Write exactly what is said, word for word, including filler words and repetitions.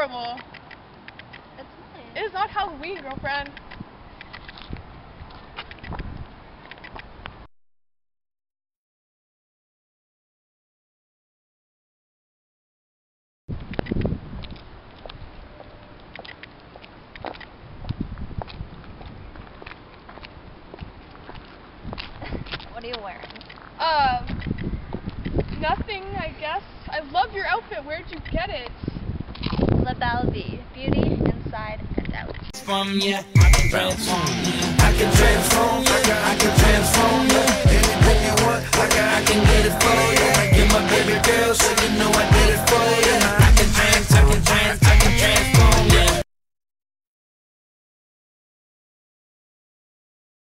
adorable. That's nice. It is not Halloween, girlfriend. What are you wearing? Um, nothing, I guess. I love your outfit. Where'd you get it? La Belle Vie. Beauty inside and out. From yeah, I can transform. I can transform.